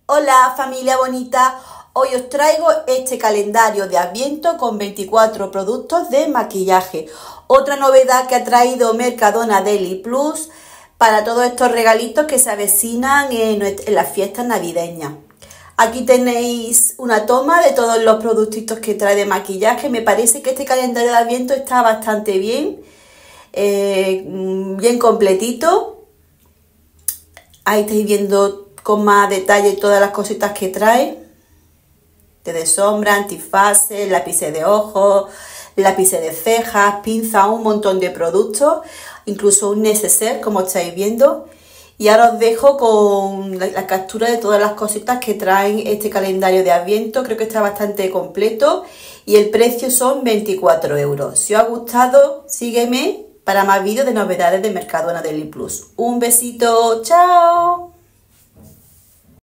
Hola familia bonita, hoy os traigo este calendario de Adviento con 24 productos de maquillaje. Otra novedad que ha traído Mercadona Deli Plus para todos estos regalitos que se avecinan en las fiestas navideñas. Aquí tenéis una toma de todos los productitos que trae de maquillaje. Me parece que este calendario de Adviento está bastante bien, bien completito. Ahí estáis viendo con más detalle todas las cositas que trae, de sombra, antifaces, lápices de ojos, lápices de cejas, pinzas, un montón de productos, incluso un neceser como estáis viendo. Y ahora os dejo con la captura de todas las cositas que traen este calendario de Adviento. Creo que está bastante completo y el precio son 24 euros. Si os ha gustado, sígueme para más vídeos de novedades de Mercadona Deli Plus. Un besito, chao.